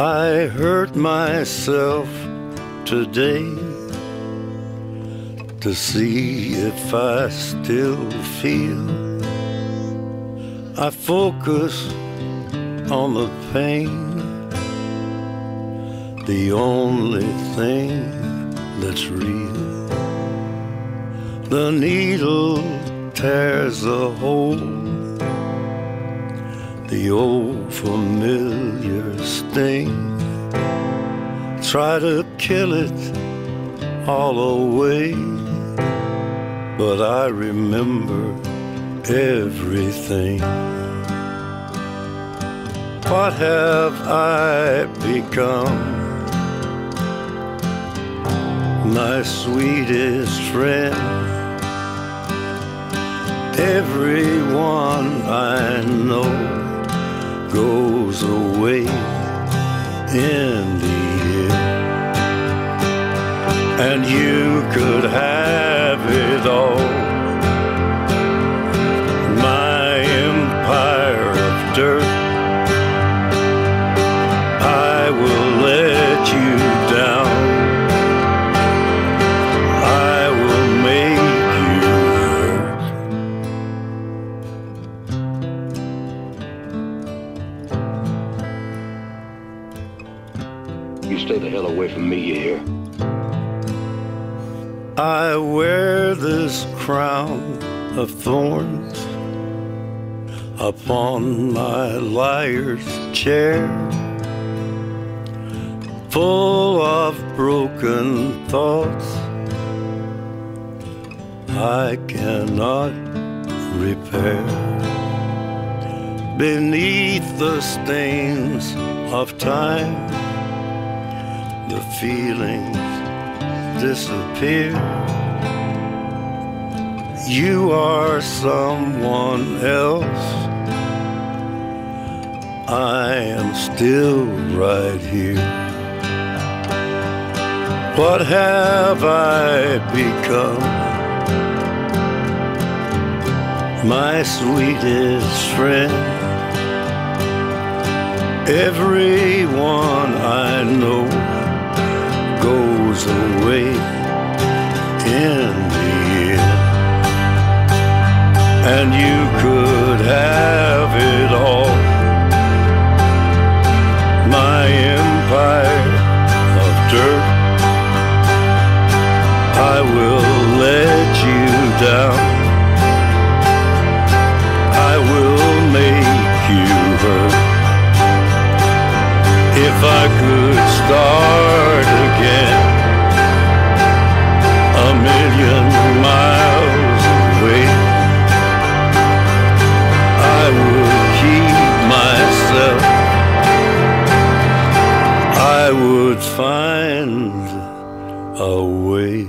I hurt myself today to see if I still feel. I focus on the pain, the only thing that's real. The needle tears a hole, the old familiar sting. Try to kill it all away, but I remember everything. What have I become? My sweetest friend. Everyone I know goes away in the end, and you could have it all. My empire of dirt, I will let you down. I will make you hurt. You stay the hell away from me, you hear? I wear this crown of thorns upon my liar's chair, full of broken thoughts I cannot repair. Beneath the stains of time, the feelings disappear. You are someone else, I am still right here. What have I become? My sweetest friend. Everyone I know goes away in the end, and you could have it all. My empire of dirt, I will let you down. I will make you hurt. If I could start again, a million miles away, I would keep myself. I would find a way.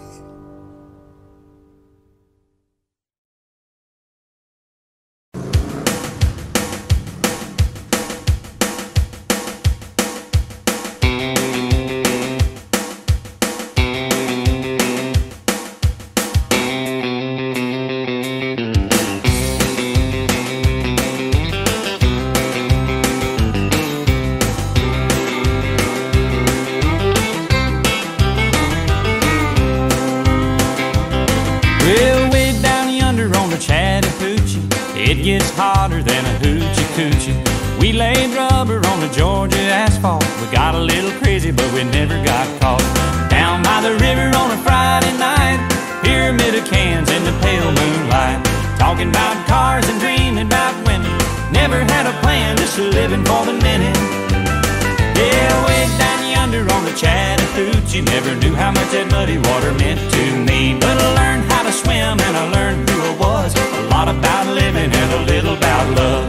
It gets hotter than a hoochie coochie. We laid rubber on the Georgia asphalt. We got a little crazy, but we never got caught. Down by the river on a Friday night, pyramid of cans in the pale moonlight, talking about cars and dreaming about women. Never had a plan, just living for the minute. Yeah, way down yonder on the Chattahoochee, never knew how much that muddy water meant to me. But I learned how to swim and I learned who I was. A lot about living and a little about love.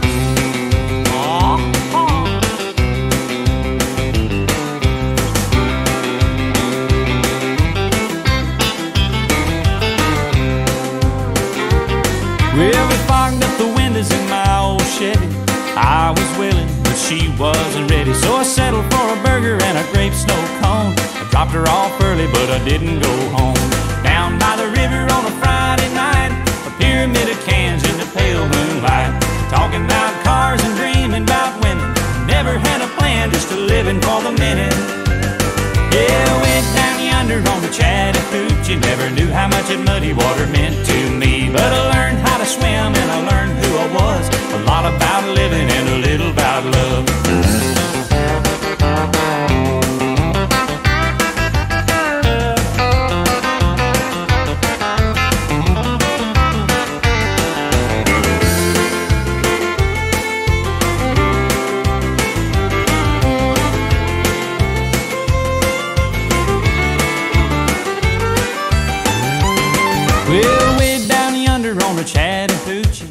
Well, we fogged up the windows in my old Chevy. I was willing, but she wasn't ready, so I settled for a burger and a grape snow cone. I dropped her off early, but I didn't go home. Down by the river on a Friday night, a pyramid of cans in the pale moonlight, talking about cars and dreaming about women. Never had a plan, just a living for the minute. Yeah, I went down yonder on the Chattahoochee. Never knew how much that muddy water meant to me, but I learned how to swim and I learned who I was. A lot about living and a little about love. Well, way down yonder on the Chattahoochee,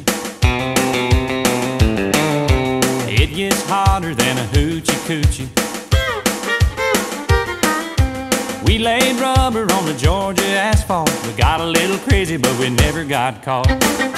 it gets hotter than a hoochie coochie. We laid rubber on the Georgia asphalt. We got a little crazy, but we never got caught.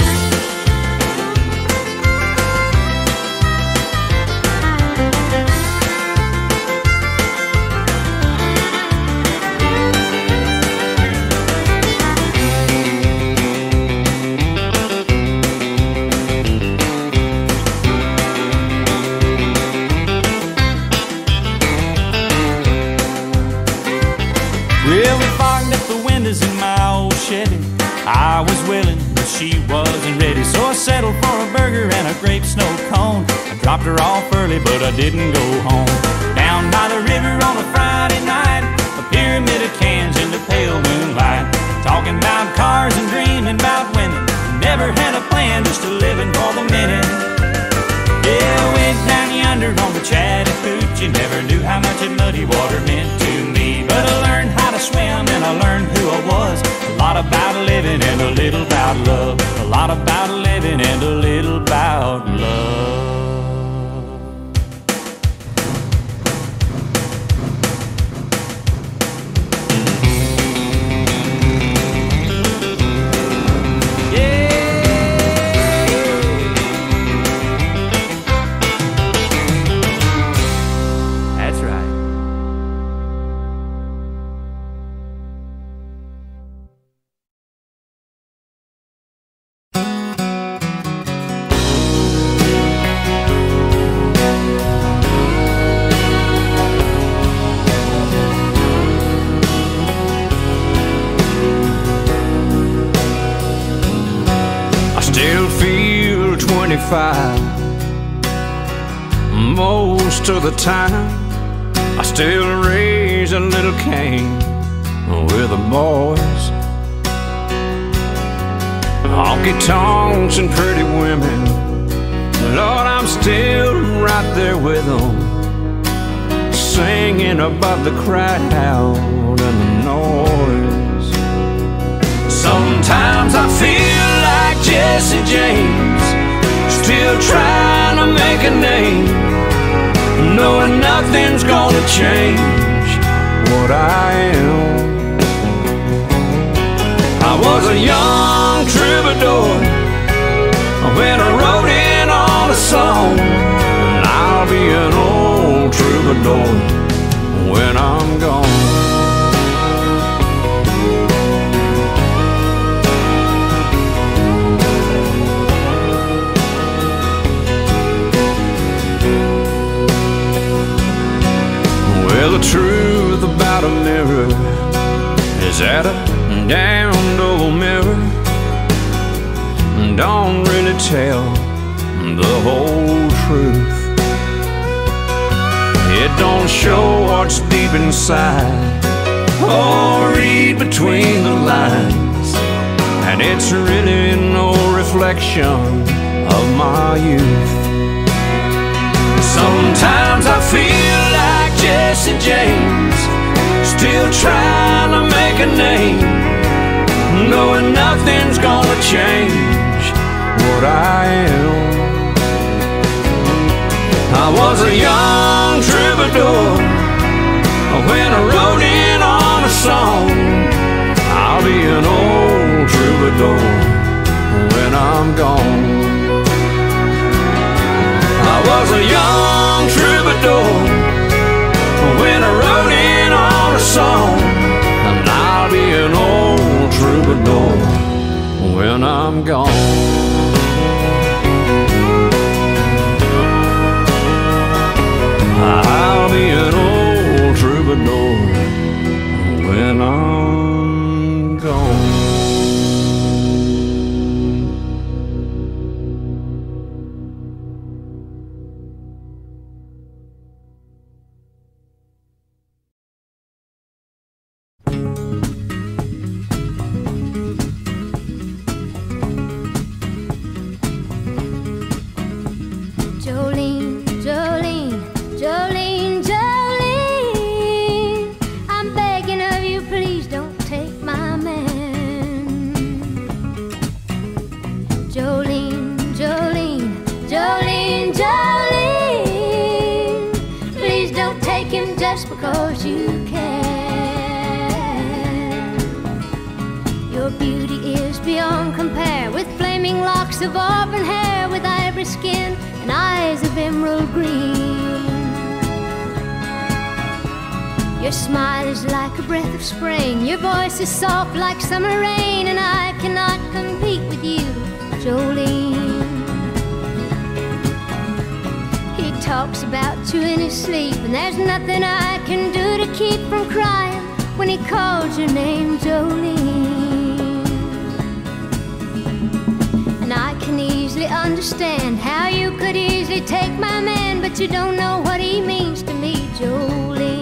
Well, we fogged up the windows in my old Chevy. I was willing, but she wasn't ready, so I settled for a burger and a grape snow cone. I dropped her off early, but I didn't go home. Down by the river on a Friday night, a pyramid of cans in the pale moonlight, talking about cars and dreaming about women. Never had a plan, just a living for the minute. Yeah, I went down yonder on the Chattahoochee. Never knew how much that muddy water meant to me, but I learned how to swim and I learned who I was. A lot about living and a little about love. A lot about living and a little about love. Still feel 25 most of the time. I still raise a little Cain with the boys. Honky tonks and pretty women, Lord, I'm still right there with them, singing above the crowd and the noise. Sometimes I feel like Jesse James, still trying to make a name, knowing nothing's gonna change what I am. I was a young troubadour when I wrote in on a song, and I'll be an old troubadour when I'm gone. Well, the truth about a mirror is that a damned old mirror don't really tell the whole truth. It don't show what's deep inside or read between the lines, and it's really no reflection of my youth. Sometimes I feel like Jesse James, still trying to make a name, knowing nothing's gonna change what I am. I was a young troubadour when I wrote in on a song. I'll be an old troubadour when I'm gone. I was a young troubadour when I wrote in on a song, and I'll be an old troubadour when I'm gone. I'll be an because you can. Your beauty is beyond compare, with flaming locks of auburn hair, with ivory skin and eyes of emerald green. Your smile is like a breath of spring, your voice is soft like summer rain, and I cannot compete with you, Jolene. He talks about you in his sleep, and there's nothing I can do to keep from crying when he calls your name, Jolene. And I can easily understand how you could easily take my man, but you don't know what he means to me, Jolene.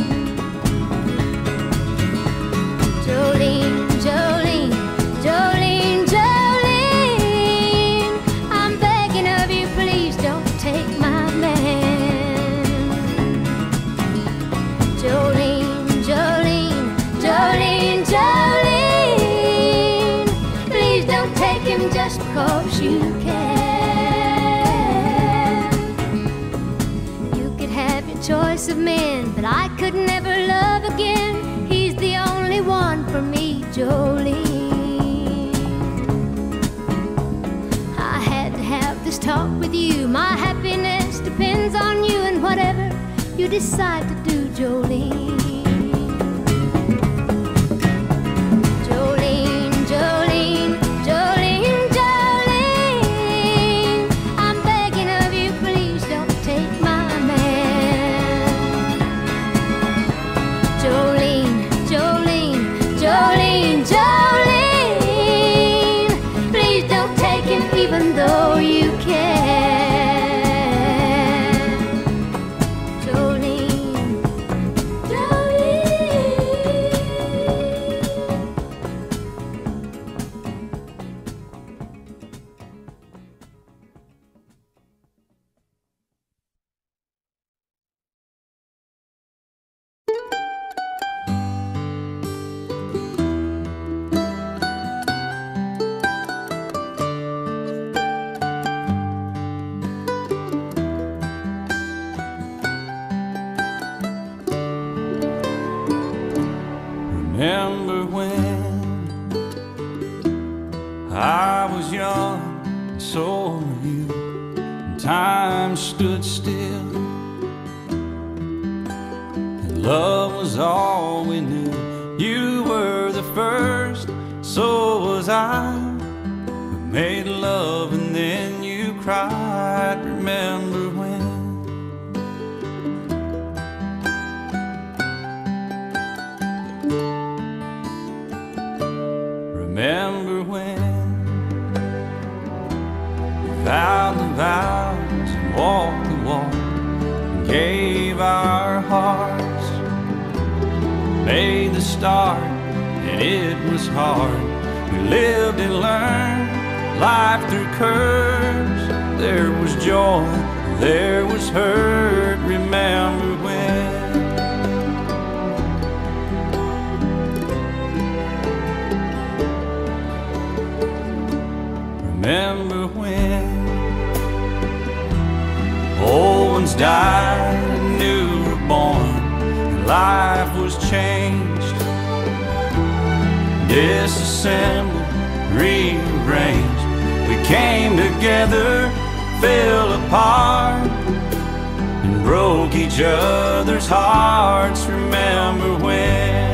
Jolene, Jolene, Jolene, Jolene, I'm begging of you, please don't take my man. Jolene, Jolene, Jolene, Jolene, please don't take him just because you can. You could have your choice of men, but I could never love again. He's the only one for me, Jolene. I had to have this talk with you. My happiness depends on you, and whatever you decide to do, Jolene. Jolene, Jolene, Jolene, Jolene, I'm begging of you, please don't take my man. Jolene, Jolene, Jolene, Jolene, please don't take him even though you can. Jolene, Jolene. Remember when I was young, and so were you, and time stood still, and love was all we knew. You were the first, so was I, who made love and then you cried. Remember when? Remember when we vowed the vows and walked the walk and gave our hearts, made the start, and it was hard. We lived and learned life through curves. There was joy, there was hurt. Remember when? Remember when old ones died and new were born, and life was changed, disassembled, rearranged. We came together, fell apart, and broke each other's hearts. Remember when?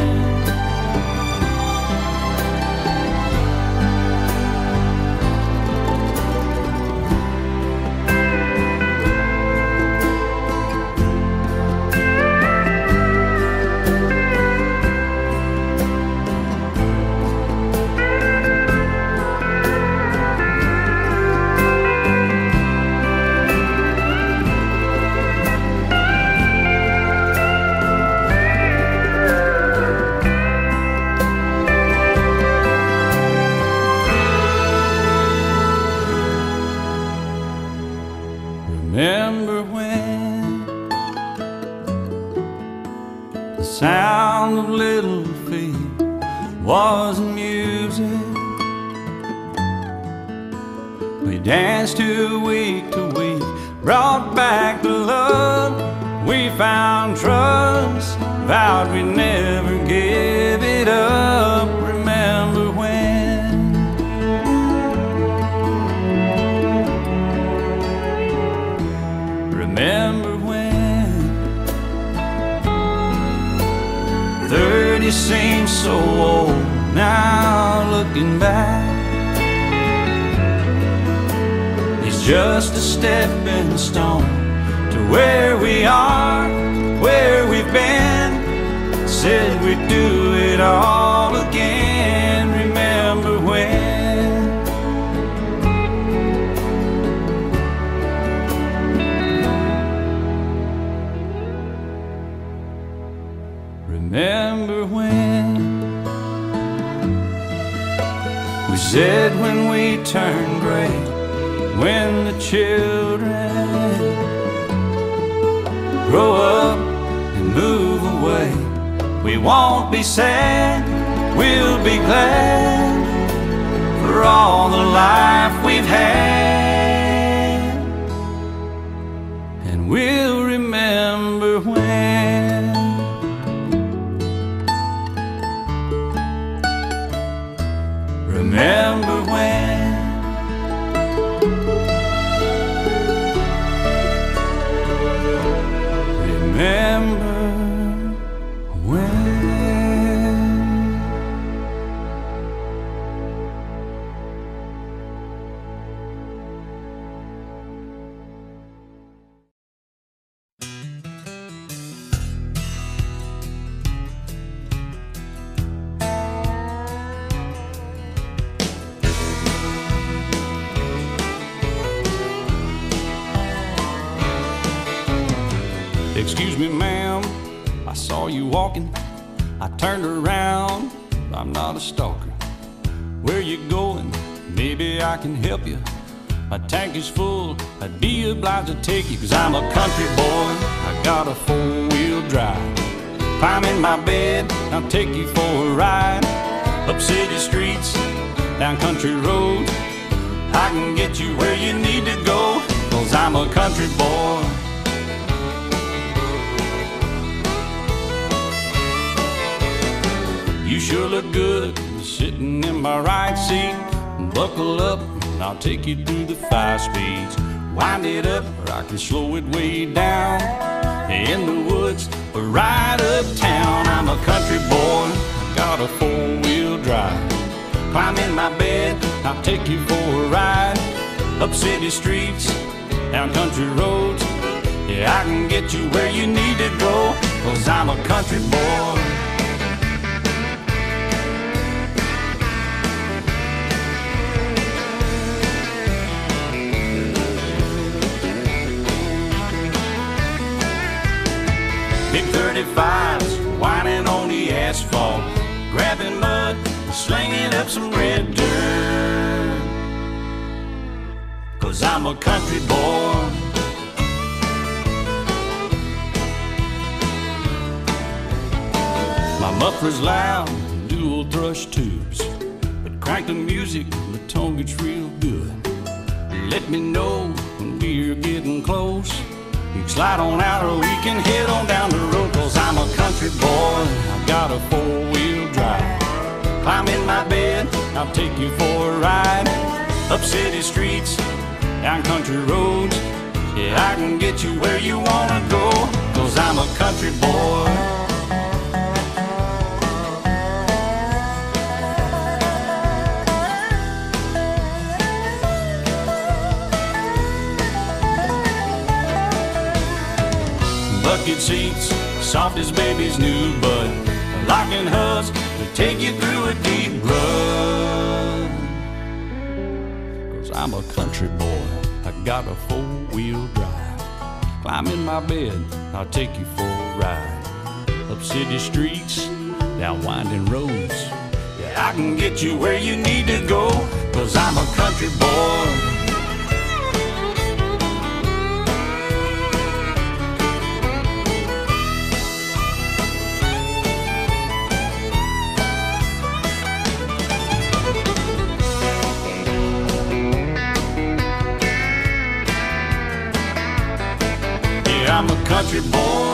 Remember when the sound of little feet was music? We danced to week, brought back the love We found trust, vowed we'd never give it up. Remember when? Remember when? 30 seems so old now, looking back. It's just a stepping stone to where we are, where we've been. Said we'd do it all again. Remember when? Remember when? We said when we turned gray, when the children grow up and move away, we won't be sad, we'll be glad for all the life we've had. And we'll remember when. Remember when. Remember when. Excuse me, ma'am, I saw you walking. I turned around, I'm not a stalker. Where you going? Maybe I can help you. My tank is full, I'd be obliged to take you, 'cause I'm a country boy, I got a four-wheel drive. Climb in my bed, I'll take you for a ride. Up city streets, down country roads, I can get you where you need to go, 'cause I'm a country boy. You sure look good sitting in my right seat. Buckle up, and I'll take you through the 5 speeds. Wind it up, or I can slow it way down. In the woods, or right uptown. I'm a country boy, got a four-wheel drive. Climb in my bed, I'll take you for a ride. Up city streets, down country roads, yeah, I can get you where you need to go, 'cause I'm a country boy. Big 35s, whining on the asphalt, grabbing mud, slinging up some red dirt. 'Cause I'm a country boy. My muffler's loud, dual thrush tubes, but crank the music, the tone gets real good. Let me know when we're getting close. You can slide on out or we can head on down the road, 'cause I'm a country boy, I've got a four-wheel drive. Climb in my bed, I'll take you for a ride. Up city streets, down country roads, yeah, I can get you where you wanna go, 'cause I'm a country boy. Bucket seats, soft as baby's new bud, locking hubs to take you through a deep rut. 'Cause I'm a country boy, I got a four-wheel drive. Climb in my bed, I'll take you for a ride. Up city streets, down winding roads, yeah, I can get you where you need to go, 'cause I'm a country boy. I'm a country boy.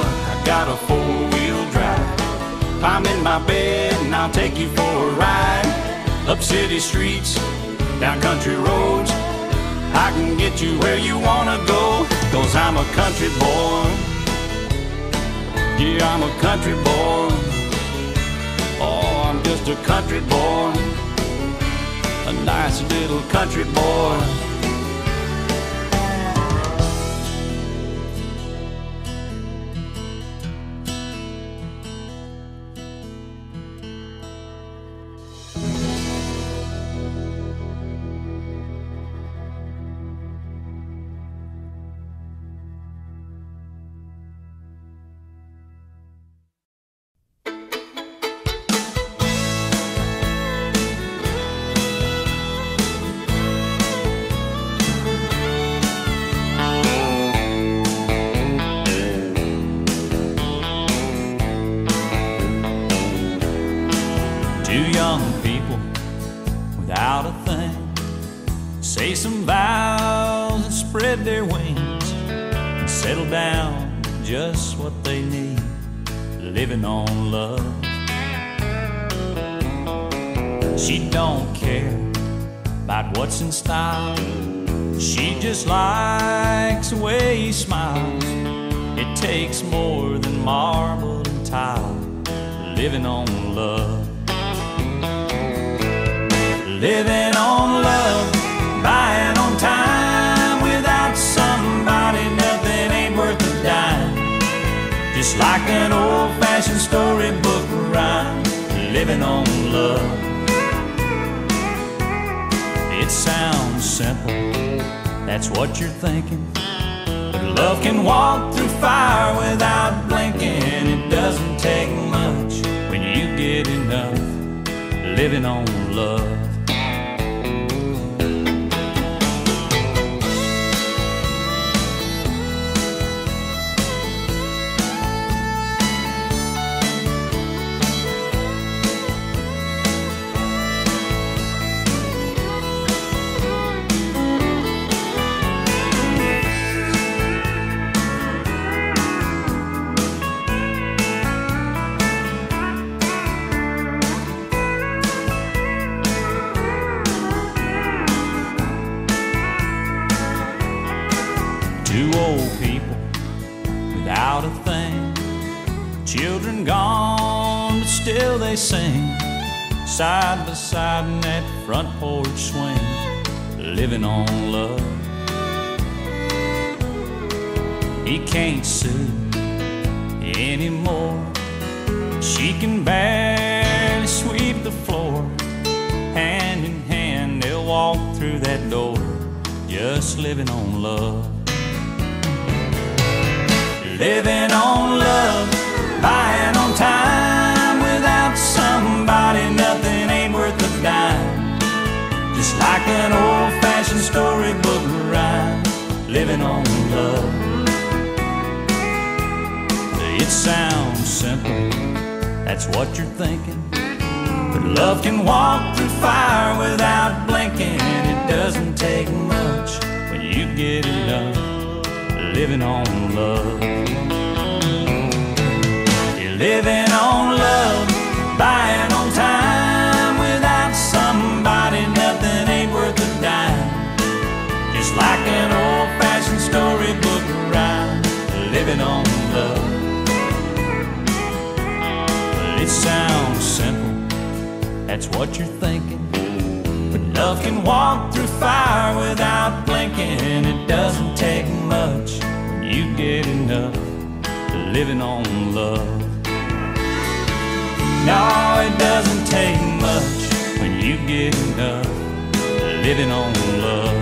got a four-wheel drive. Climb in my bed and I'll take you for a ride. Up city streets, down country roads, I can get you where you wanna go. 'Cause I'm a country boy. Yeah, I'm a country boy. Oh, I'm just a country boy. A nice little country boy. Two young people without a thing say some vows and spread their wings and settle down just what they need, living on love. She don't care about what's in style. She just likes the way he smiles. It takes more than marble and tile, living on love. Living on love, buying on time. Without somebody, nothing ain't worth a dime. Just like an old-fashioned storybook rhyme, living on love. It sounds simple, that's what you're thinking. But love can walk through fire without blinking. It doesn't take much when you get enough, living on love. Two old people without a thing, children gone, but still they sing, side by side in that front porch swing, living on love. He can't sue anymore. She can barely sweep the floor. Hand in hand they'll walk through that door, just living on love. Living on love, buying on time. Without somebody, nothing ain't worth a dime. Just like an old-fashioned storybook rhyme, living on love. It sounds simple, that's what you're thinking. But love can walk through fire without blinking. It doesn't take much when you get enough, living on love. You're living on love, buying on time. Without somebody, nothing ain't worth a dime. Just like an old-fashioned storybook rhyme, living on love. It sounds simple, that's what you're thinking. But love can walk through fire without blinking. It doesn't take much when you get enough, living on love. No, it doesn't take much when you get enough, living on love.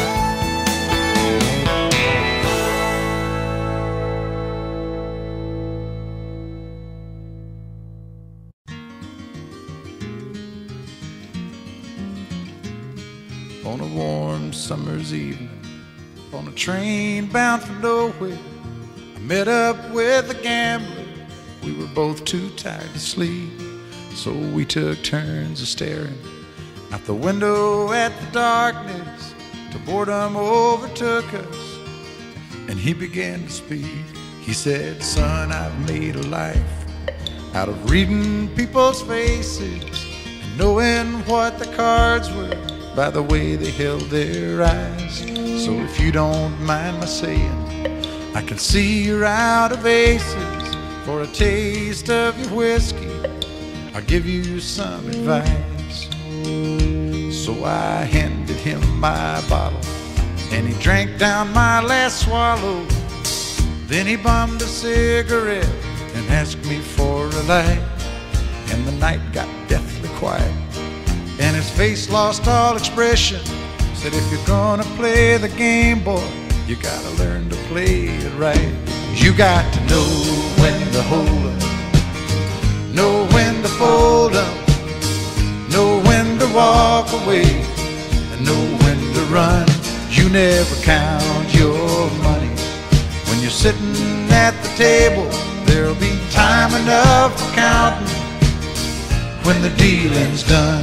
On a warm summer's evening, on a train bound for nowhere, I met up with a gambler. We were both too tired to sleep, so we took turns of staring out the window at the darkness till boredom overtook us and he began to speak. He said, son, I've made a life out of reading people's faces and knowing what the cards were by the way they held their eyes. So if you don't mind my saying, I can see you're out of aces. For a taste of your whiskey, I'll give you some advice. So I handed him my bottle, and he drank down my last swallow. Then he bummed a cigarette and asked me for a light. And the night got deathly quiet, and his face lost all expression. Said, if you're gonna play the game, boy, you gotta learn to play it right. You got to know when to hold up, know when to fold up, know when to walk away, and know when to run. You never count your money when you're sitting at the table. There'll be time enough for counting when the dealing's done.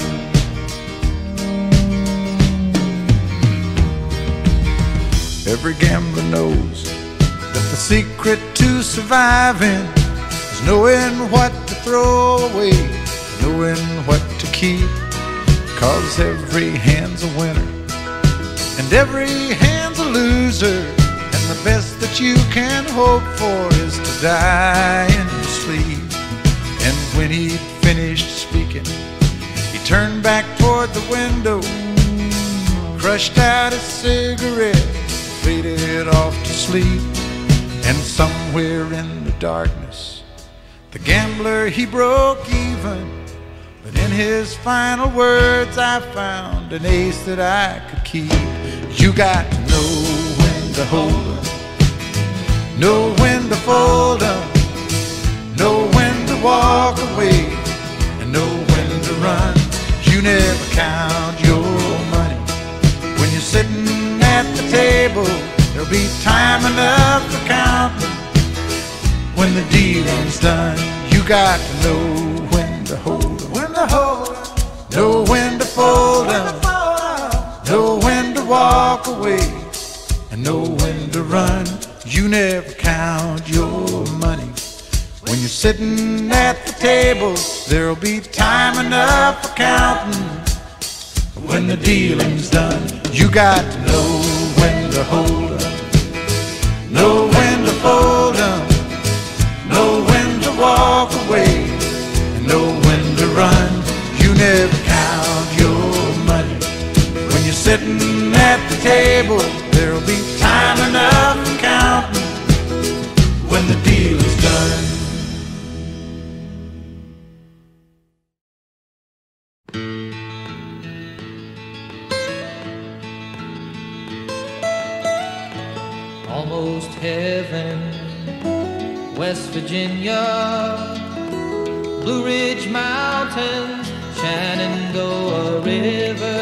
Every gambler knows that the secret to surviving is knowing what to throw away, knowing what to keep. 'Cause every hand's a winner and every hand's a loser, and the best that you can hope for is to die in your sleep. And when he'd finished speaking, he turned back toward the window, crushed out his cigarette, faded off to sleep. And somewhere in the darkness, the gambler, he broke even. But in his final words, I found an ace that I could keep. You got to know when to hold up, know when to fold up, know when to walk away, and know when to run. You never count your money when you're sitting at the table. There'll be time enough for counting when the dealing's done. You got to know when to hold up, when to hold up, know when to fold up, know when to walk away, and know when to run. You never count your money when you're sitting at the table. There'll be time enough for counting when the dealing's done. You got to know when to hold up, know when to fold up, know when to walk away, and know when to run. You never count your money when you're sitting at the table. There'll be time enough for counting when the deal is done. Almost heaven, West Virginia, Blue Ridge Mountains, Shenandoah River.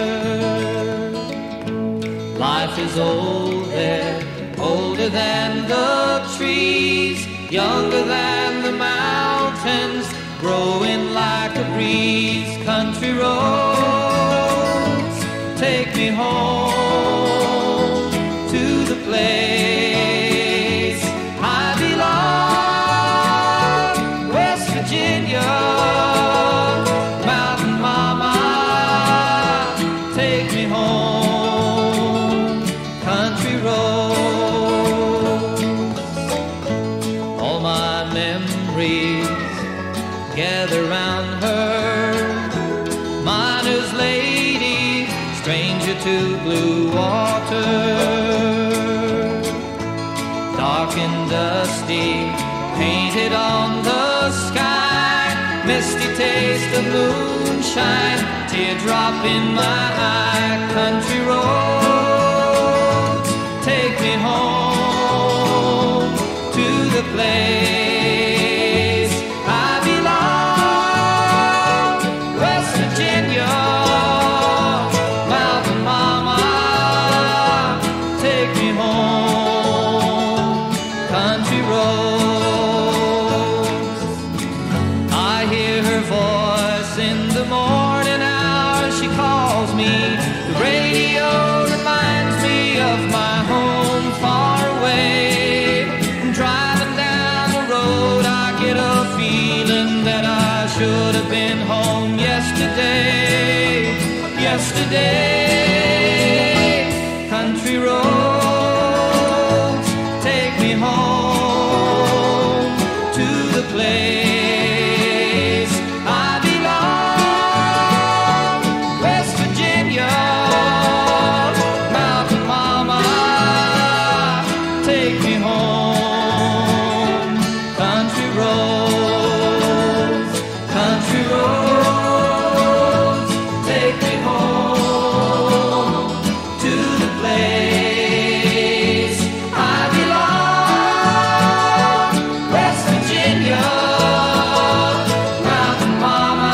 Life is old there, older than the trees, younger than the mountains, growing like a breeze. Country roads, take me home to the place I belong, West Virginia, Mountain Mama, take me home, country roads. All my memories gather round her, miner's lady, stranger to blue water. Dark and dusty, painted on the sky, misty taste of moonshine, teardrop in my eye. Country roads, take me home to the place I belong, West Virginia, Mountain Mama, take me home, country roads. I hear her voice in the morning hours, she calls me. The radio reminds me of my home far away. Drive should have been home yesterday, yesterday. Country roads, take me home to the place I belong. West Virginia, mountain mama, take me home. Country roads, country roads, take me home to the place I belong. West Virginia, mountain mama,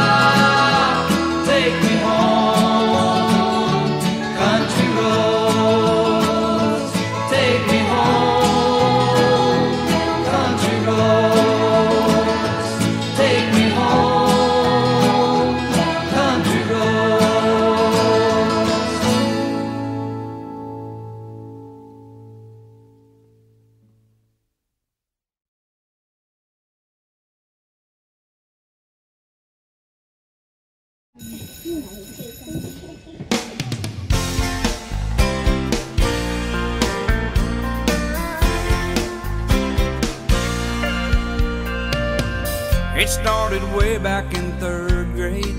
take me home. Country roads, take me home. Country roads, take me home. Country roads. It started way back in 3rd grade.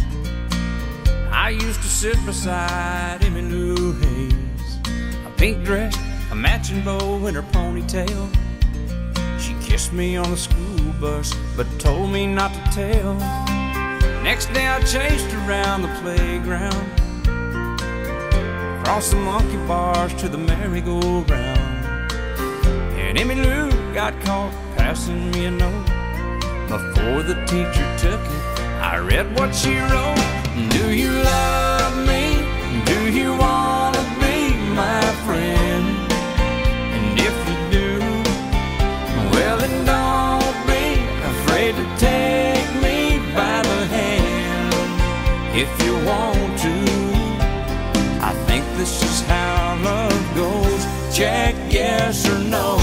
I used to sit beside Emmylou Hayes, a pink dress, a matching bow in her ponytail. She kissed me on the school bus, but told me not to tell. Next day I chased her around the playground, across the monkey bars to the merry-go-round. And Emmylou got caught passing me a note. Before the teacher took it, I read what she wrote. Do you love me? Do you want to be my friend? And if you do, well then don't be afraid to take me by the hand. If you want to, I think this is how love goes. Check yes or no.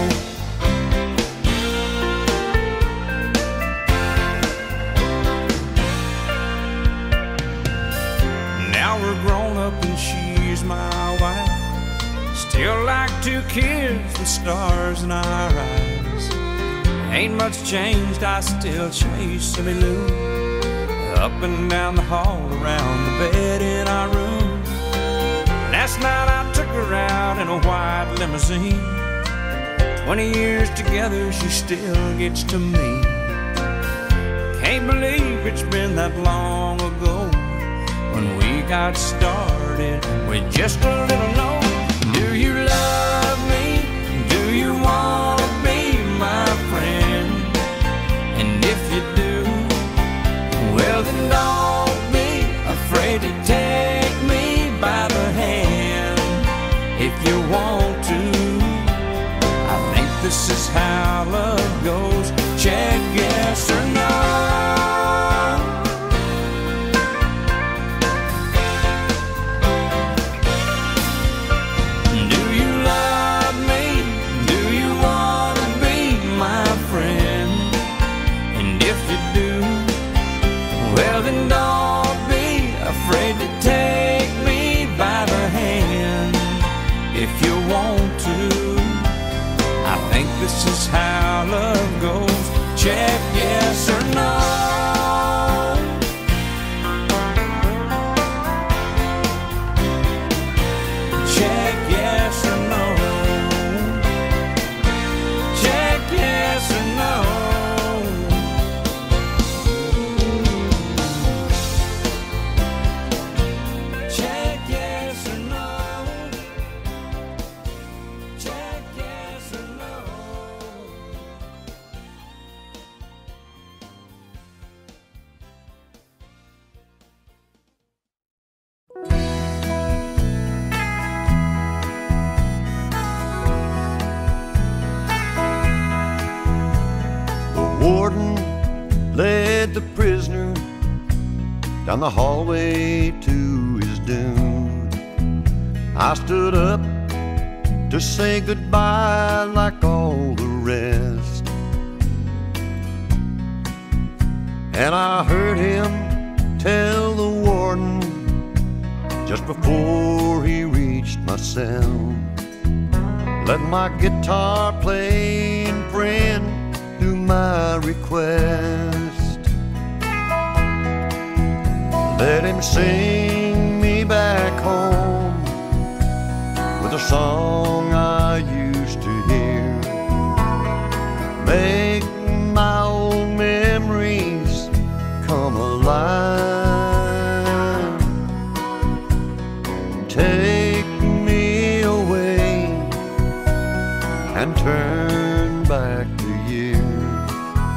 We're grown up and she's my wife. Still like 2 kids with stars in our eyes. Ain't much changed, I still chase Emmylou up and down the hall, around the bed in our room. Last night I took her out in a white limousine. 20 years together, she still gets to me. Can't believe it's been that long ago when we got started with just a little note. Do you love me? Do you want to be my friend? And if you do, well then don't be afraid to take me by the hand. If you want to, I think this is how love goes. Check yes or no. This is how love goes. Check yes or no. Check yes or no. Check yes or no. Check yes or no. Check yes or no. Warden led the prisoner down the hallway to his doom. I stood up to say goodbye like all the rest, And I heard him tell the warden just before he reached my cell, let my guitar playing friend do my request. Let him sing me back home with a song I used to hear. Make my old memories come alive. Take me away and turn back the years.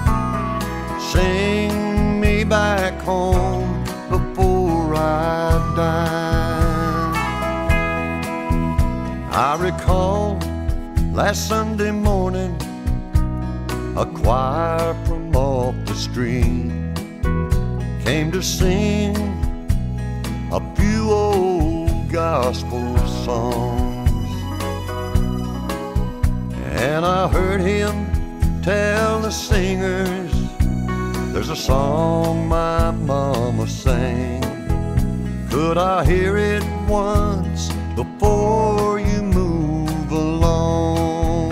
Sing me back home before I die. I recall last Sunday morning, a choir from off the street came to sing a few old gospel songs. And I heard him tell the singers, there's a song my mama sang. Could I hear it once before you move along?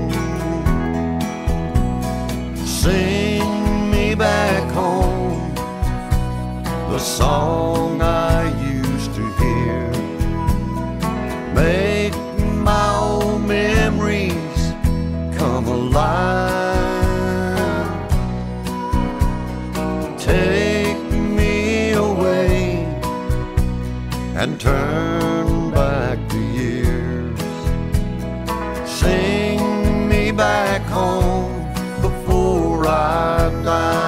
Sing me back home the song I used to hear. Make my old memories come alive. Take me away and turn back the years. Sing me back home before I die.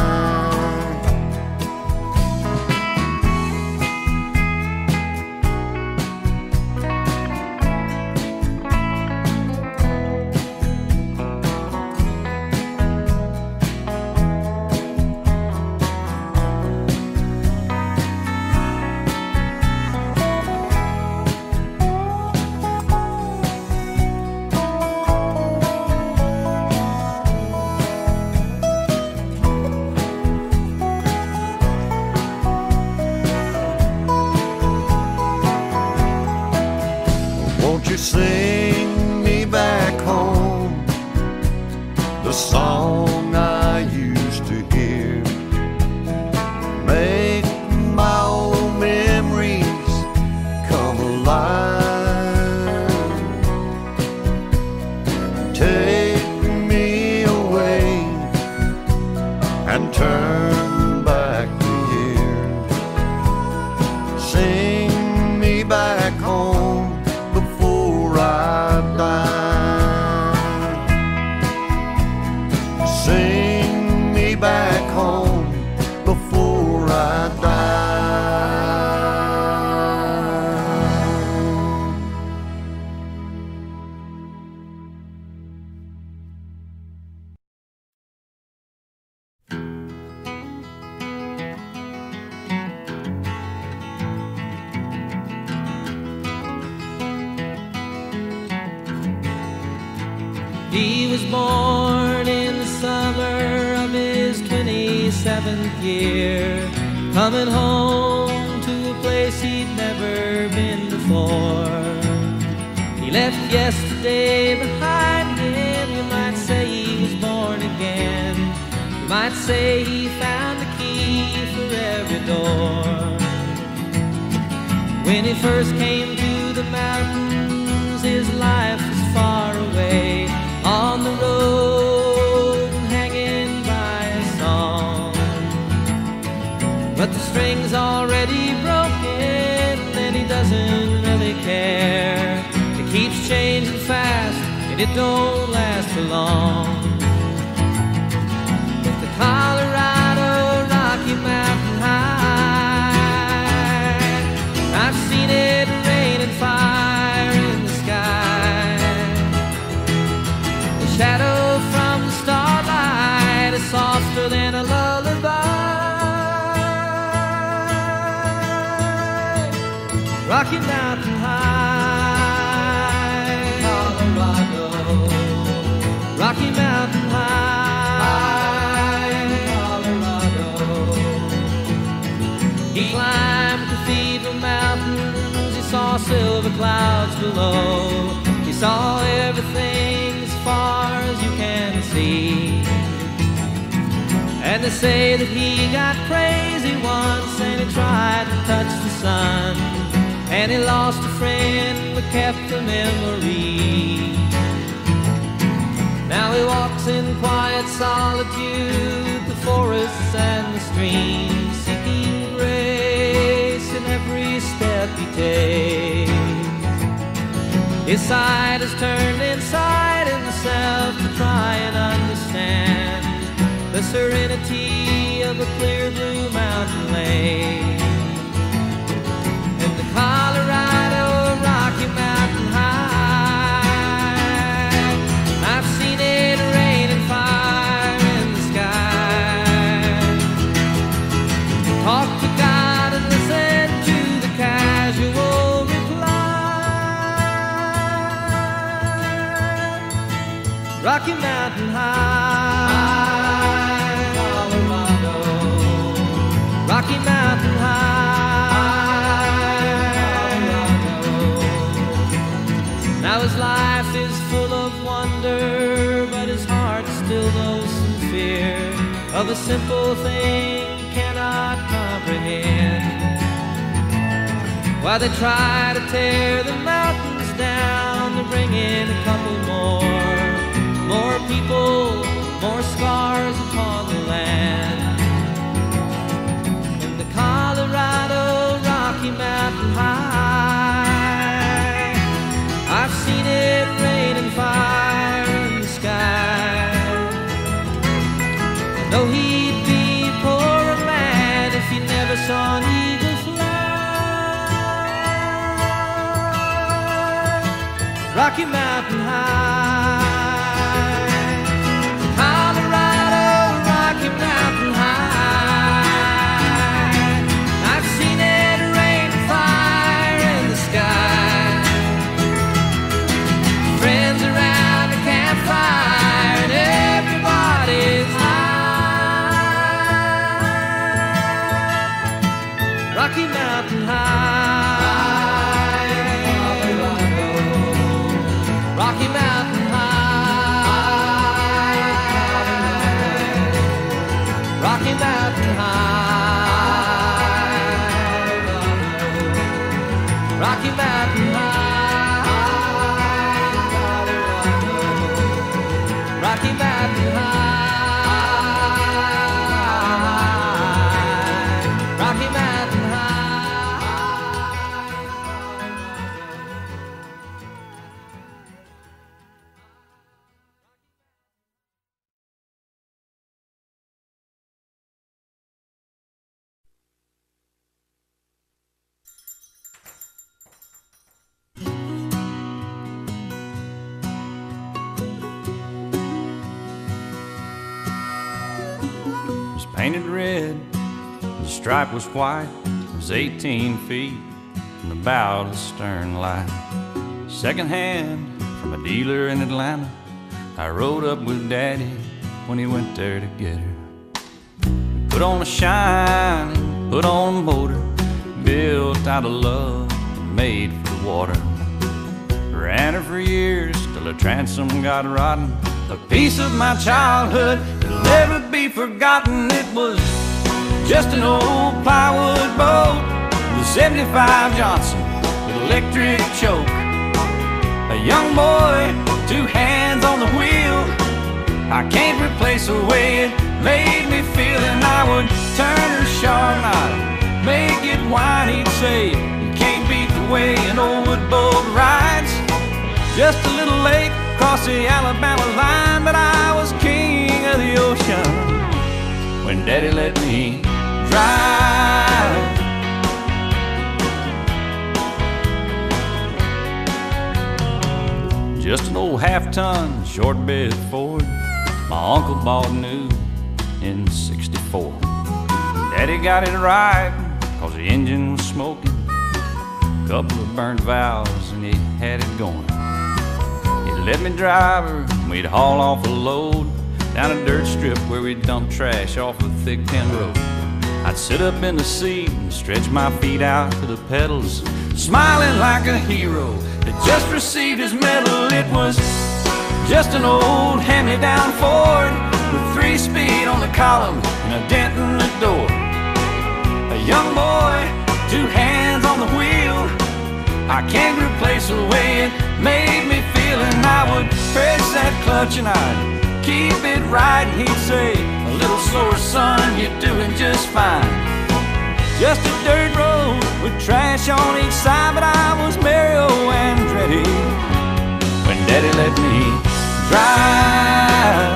Won't you sing me back home the song I used to hear? Make my old memories come alive. Take me away and turn back the years. Sing me back home before I die. Sing me back home before I He was born in the summer of his 27th year, coming home to a place he'd never been before. He left yesterday behind him. You might say he was born again. You might say he found the key for every door. When he first came to the mountains, his life was far away, on the road, hanging by a song. But the string's already broken, and he doesn't really care. It keeps changing fast, and it don't last for long. But the Colorado Rocky Mountain High, I've seen it rain and fire in the sky. The shadow from the starlight is softer than a lullaby. Rocky Mountain High, Colorado. Rocky Mountain High, Colorado. saw silver clouds below. He saw everything as far as you can see. And they say that he got crazy once and he tried to touch the sun, and he lost a friend but kept the memory. Now he walks in quiet solitude, the forests and the streams, seeking grace in every step he takes. His sight is turned inside himself to try and understand the serenity of a clear blue mountain lake. In the Colorado Rocky Mountain High, I've seen it rain and fire in the sky. Talk to God and listen to the casual reply. Rocky Mountain High, Colorado, Rocky Mountain High, Colorado. Now his life is full of wonder, but his heart still knows some fear of a simple thing he cannot comprehend. While they try to tear the mountains down to bring in a couple more people, more scars upon the land. In the Colorado Rocky Mountain High, I've seen it rain and fire in the sky. Though he'd be a poorer man if he never saw an eagle fly. Rocky Mountain High, Rocky Mountain High, Colorado, Rocky Mountain High, Rocky Mountain High, Rocky Mountain High, Rocky Mountain High. Painted red, the stripe was white. It was 18 feet from the bow to the stern line. Second hand from a dealer in Atlanta. I rode up with Daddy when he went there to get her. We put on a shine, put on a motor, built out of love and made for the water. Ran her for years till her transom got rotten. A piece of my childhood that'll never be forgotten. It was just an old plywood boat with a 75 Johnson with electric choke. A young boy, 2 hands on the wheel. I can't replace the way it made me feel. And I would turn her sharp and I'd make it whine. He'd say, you can't beat the way an old wood boat rides. Just a little late across the Alabama line, but I was king of the ocean when Daddy let me drive. Just an old half-ton short bed Ford my uncle bought new in '64. Daddy got it right cause the engine was smoking, couple of burnt valves and he had it going. He'd let me drive her and we'd haul off a load down a dirt strip where we'd dump trash off a thick tin road. I'd sit up in the seat and stretch my feet out to the pedals, smiling like a hero that just received his medal. It was just an old hand-me-down Ford with 3-speed on the column and a dent in the door. A young boy, 2 hands on the wheel. I can't replace the way it made me feel. And I would press that clutch and I'd keep it right. And he'd say, "A little slower, son, you're doing just fine." Just a dirt road with trash on each side, but I was Mario Andretti when Daddy let me drive.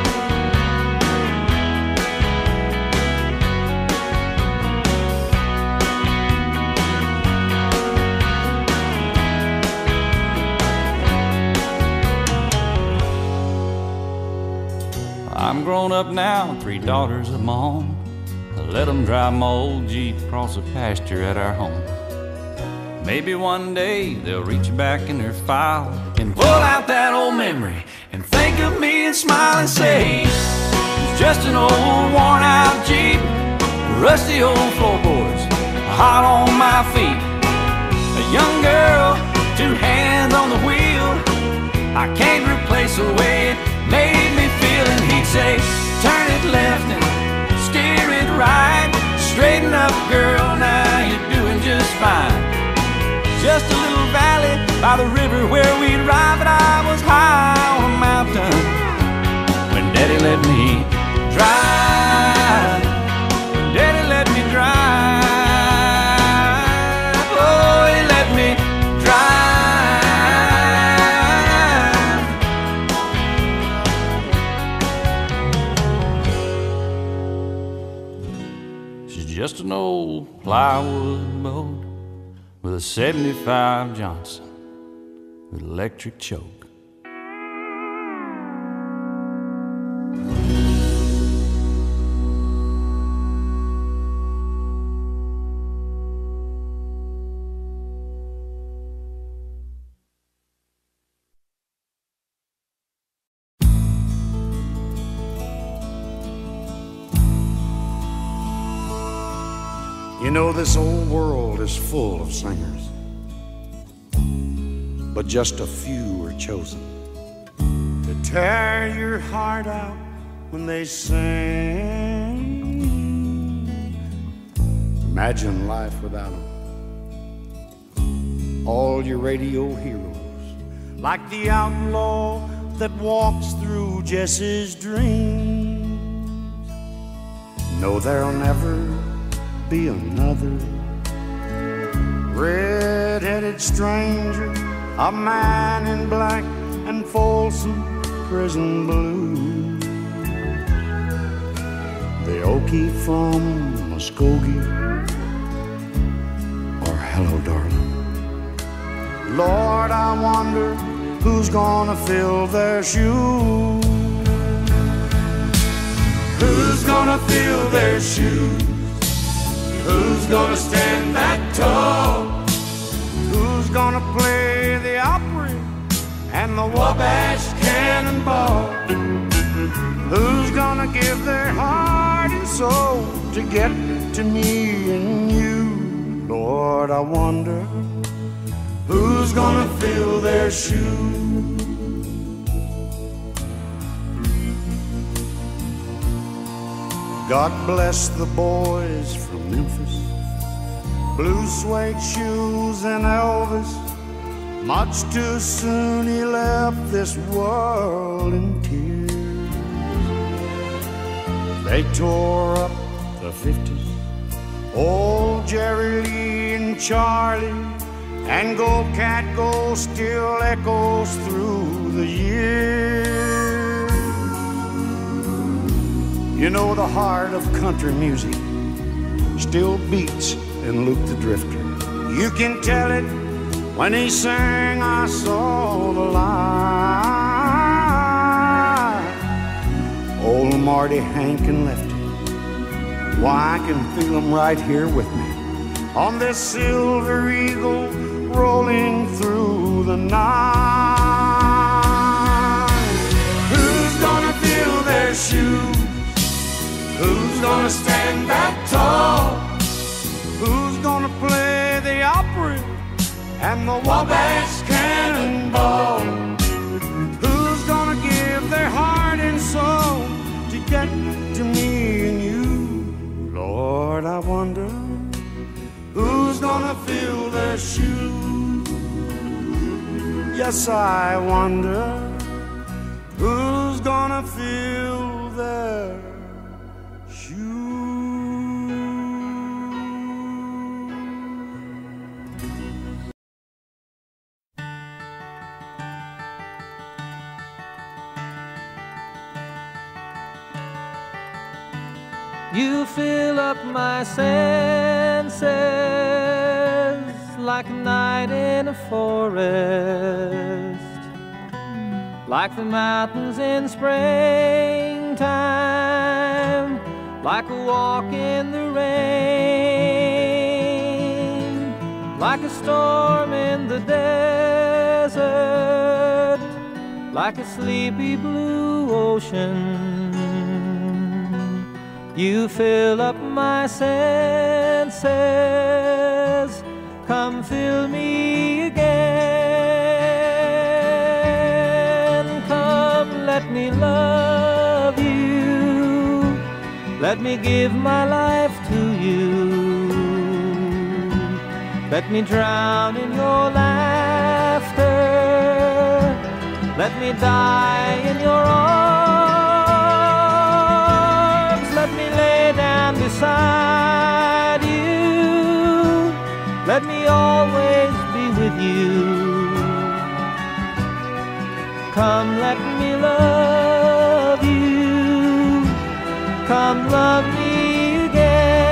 I'm grown up now, 3 daughters of my own. I let them drive my old Jeep across the pasture at our home. Maybe one day they'll reach back in their file and pull out that old memory and think of me and smile and say, "It's just an old worn out Jeep, rusty old floorboards, hot on my feet. A young girl, 2 hands on the wheel. I can't replace the way it made me feel." And he'd say, "Turn it left and steer it right. Straighten up, girl, now you're doing just fine." Just a little valley by the river where we'd ride, but I was high on a mountain when Daddy let me drive. Daddy let me drive. Oh, he let me drive. She's just an old plywood boat with a 75 Johnson with electric choke. You know, this old world is full of singers, but just a few are chosen to tear your heart out when they sing. Imagine life without them. All your radio heroes, like the outlaw that walks through Jesse's dreams. No, there'll never be another red-headed stranger, a man in black and Folsom Prison Blues. The Okie from Muskogee, or Hello Darling. Lord, I wonder who's gonna fill their shoes. Who's gonna fill their shoes? Who's gonna stand that tall? Who's gonna play the Opry and the Wabash Cannonball? Who's gonna give their heart and soul to get to me and you? Lord, I wonder who's gonna fill their shoes. God bless the boys from Memphis, blue suede shoes and Elvis. Much too soon he left this world in tears. They tore up the 50s, old Jerry Lee and Charlie, and Go Cat Go still echoes through the years. You know, the heart of country music still beats in Luke the Drifter. You can tell it when he sang I Saw the Light. Old Marty, Hank, and Lefty, why, I can feel them right here with me on this Silver Eagle rolling through the night. Who's gonna fill their shoes? Who's gonna stand that tall? and the Wabash Cannonball. Who's gonna give their heart and soul to get to me and you? Lord, I wonder who's gonna fill their shoes. Yes, I wonder who's gonna fill their shoes. You fill up my senses like a night in a forest, like the mountains in springtime, like a walk in the rain, like a storm in the desert, like a sleepy blue ocean. You fill up my senses, come fill me again. Come, let me love you, let me give my life to you. Let me drown in your laughter, let me die in your arms. Let me lay down beside you, let me always be with you. Come, let me love you, come love me again.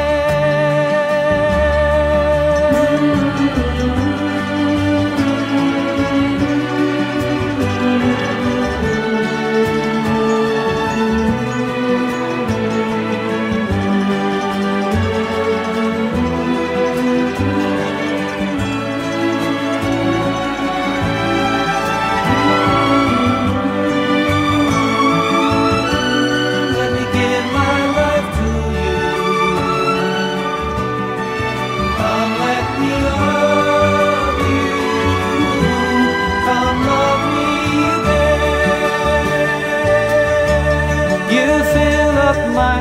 My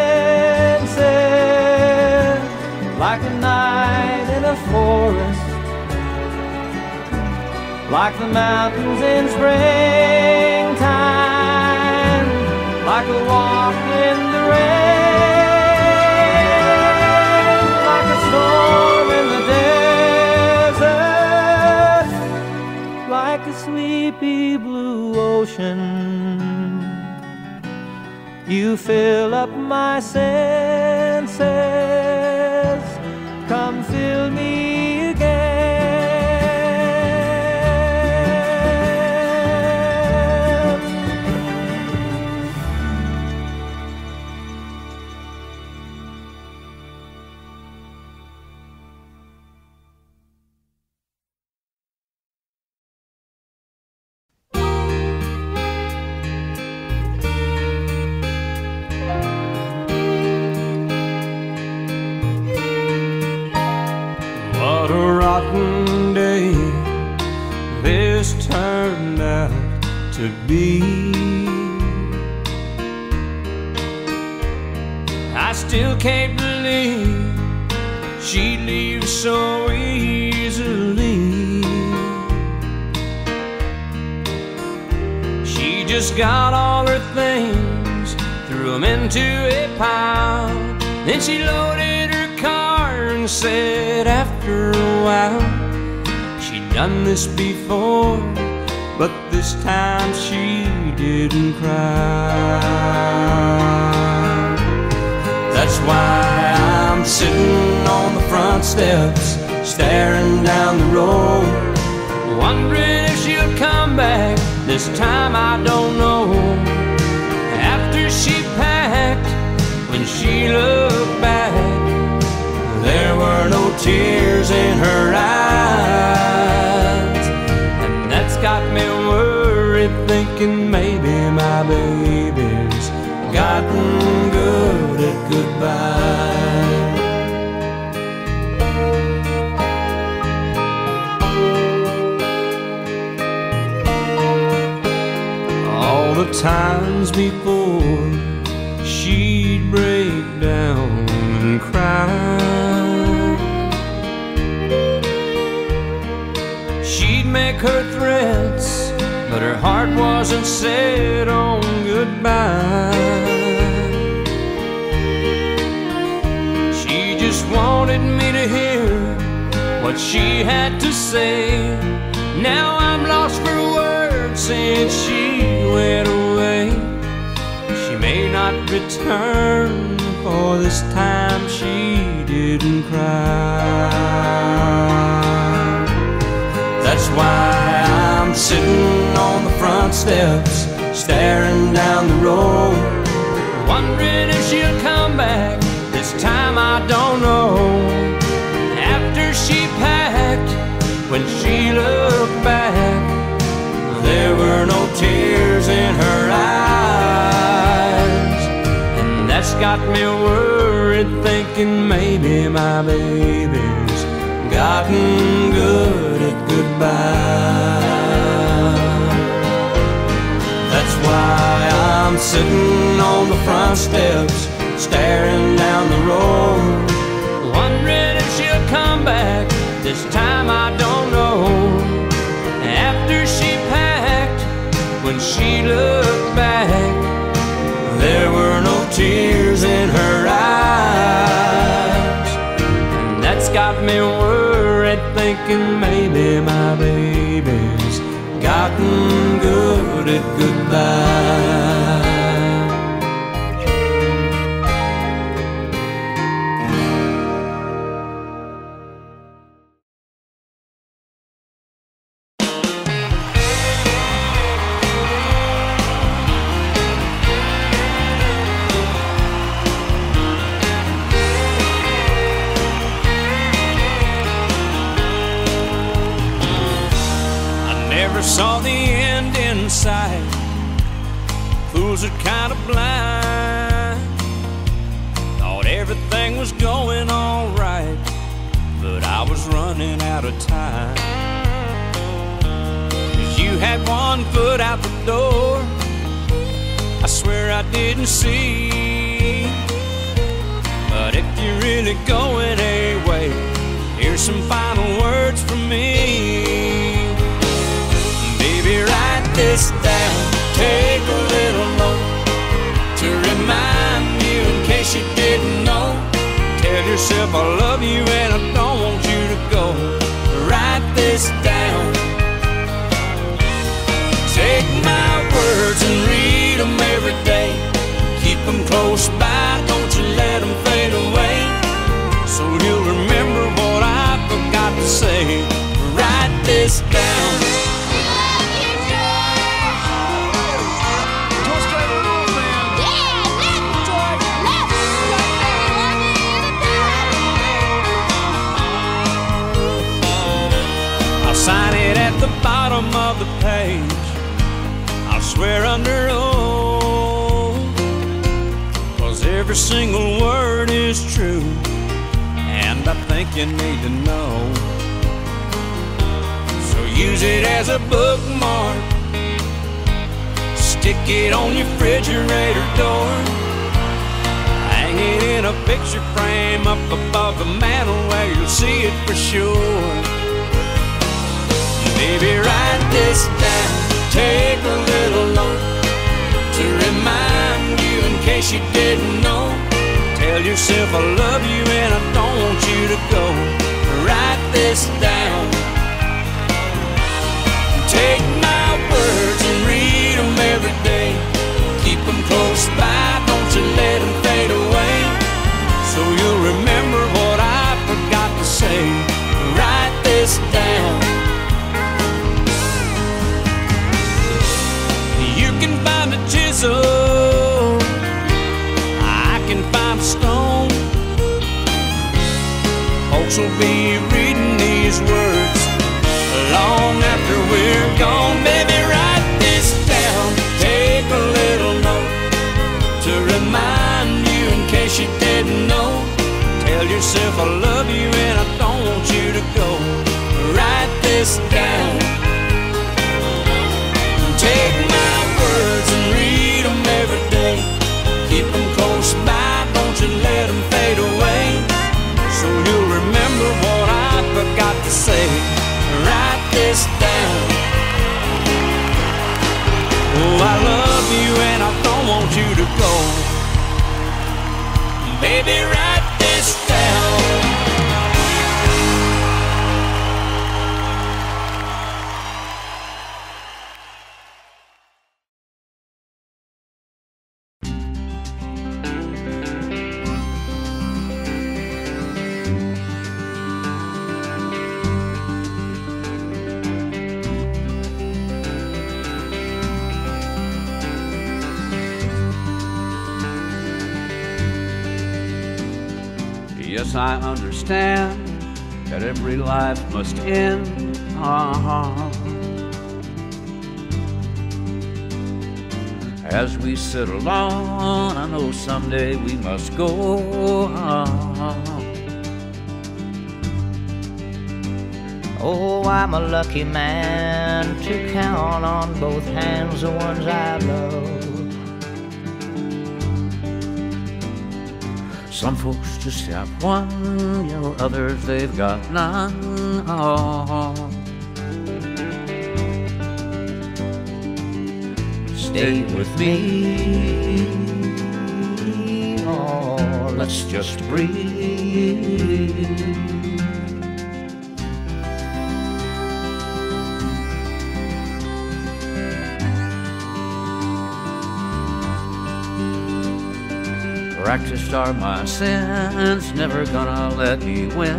senses like a night in a forest, like the mountains in springtime, like a walk in the rain, like a storm in the desert, like a sleepy blue ocean. You fill up my senses, come fill me again. What a rotten day this turned out to be. I still can't believe she leaves so easily. She just got all her things, threw them into a pile, then she loaded her car and said after a while she'd done this before, but this time she didn't cry. That's why I'm sitting on the front steps, staring down the road, wondering if she'll come back. This time I don't know. After she packed, when she looked back, there were no tears in her eyes. And that's got me worried, thinking maybe my baby's gotten good at goodbye. of times before she'd break down and cry. She'd make her threats, but her heart wasn't set on goodbye. She just wanted me to hear what she had to say. Now I'm lost for words since she went away. She may not return, for this time she didn't cry. That's why I'm sitting on the front steps, staring down the road, wondering if she'll come back. This time I don't know. After she packed, when she looked back, there were no tears in her eyes. And that's got me worried, thinking maybe my baby's gotten good at goodbye. That's why I'm sitting on the front steps, staring down the road, wondering if she'll come back. This time I don't know. After she packed, when she looked back, there were no tears in her eyes. And that's got me worried, thinking maybe my baby's gotten good at goodbye. Saw the end in sight. Fools are kind of blind. Thought everything was going all right, but I was running out of time. 'Cause you had one foot out the door, I swear I didn't see. But if you're really going away, here's some final words from me. Baby, write this down, take a little note to remind you in case you didn't know. Tell yourself I love you and I don't want you to go. Write this down. Take my words and read them every day. Keep them close by, don't you let them fade away. So you'll remember what I forgot to say. Write this down. Sign it at the bottom of the page. I'll swear under oath, 'cause every single word is true, and I think you need to know. So use it as a bookmark, stick it on your refrigerator door, hang it in a picture frame up above the mantel where you'll see it for sure. Baby, write this down, take a little note to remind you in case you didn't know. Tell yourself I love you and I don't want you to go. Write this down. Take my words and read them every day. Keep them close by, don't you let them fade away. So you'll remember what I forgot to say. Write this down. You can find a chisel, I can find a stone. Folks will be reading these words long after we're gone. Baby, write this down, take a little note to remind you in case you didn't know. Tell yourself I love you and I don't want you to go. Write this down. Take my words and read baby, write this down. Yes, I understand that every life must end. As we sit alone, I know someday we must go. Oh, I'm a lucky man to count on both hands the ones I love. Some folks just have one, you know, others they've got none. Stay with me, oh, let's just breathe. Practiced are my sins, never gonna let me win.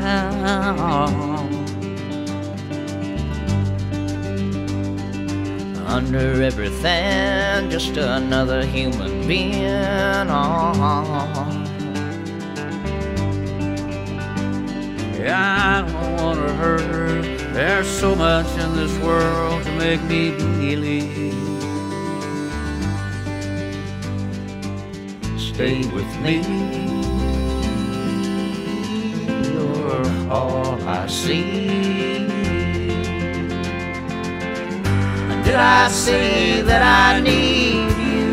Under everything, just another human being. Yeah, I don't wanna hurt her. There's so much in this world to make me believe. Stay with me, you're all I see. Did I say that I need you?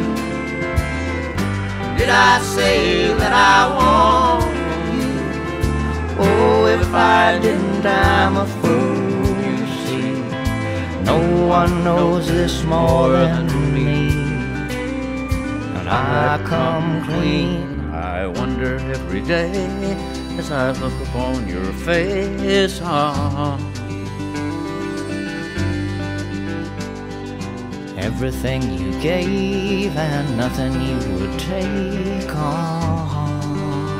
Did I say that I want you? Oh, if I didn't, I'm a fool, you see. No one knows this more than me. I come clean. I wonder every day as I look upon your face. Everything you gave and nothing you would take on.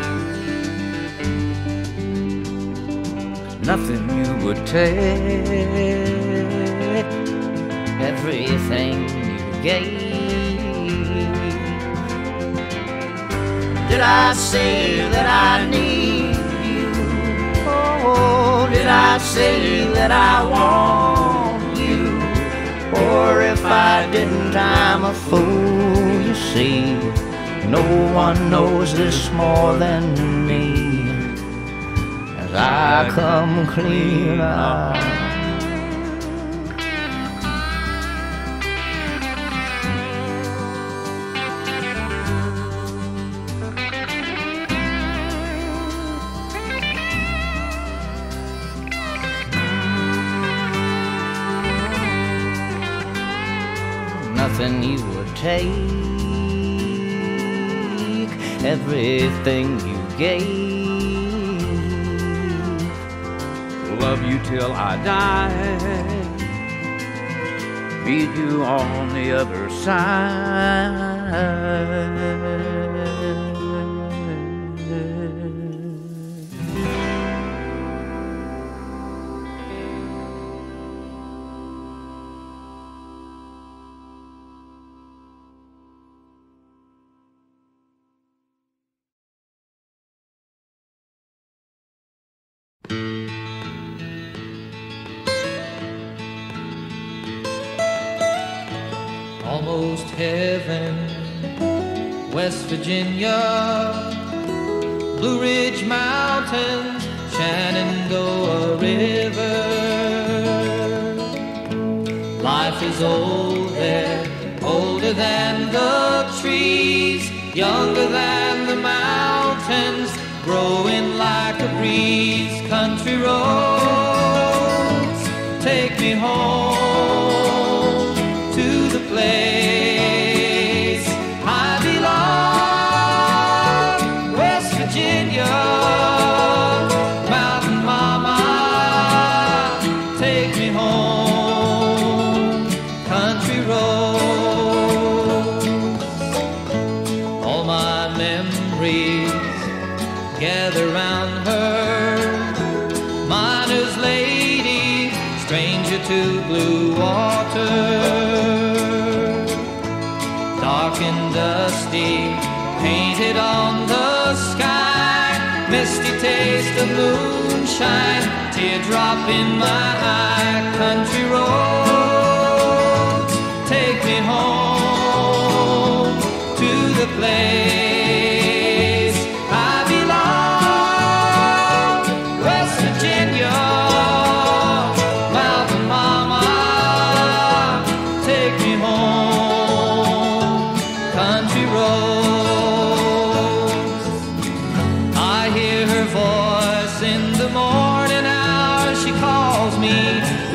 Nothing you would take. Everything you gave. Did I say that I need you? Oh, did I say that I want you? Or if I didn't, I'm a fool, you see. No one knows this more than me. As I come clean out. Nothing you would take, everything you gave. Love you till I die, meet you on the other side. Almost heaven, West Virginia, Blue Ridge Mountains, Shenandoah River. Life is old there, older than the trees, younger than the mountains, growing like a breeze. Country roads, take me home to the place I belong, West Virginia. Virginia. Mountain mama, take me home, country roads. All my memories gather round her, miner's lady, stranger to blue water. Dark and dusty, painted on the sky, misty taste of moonshine, teardrop in my eye. Country roads, take me home to the place I belong. West Virginia, mountain mama, take me home, country roads. I hear her voice in the morning hours. She calls me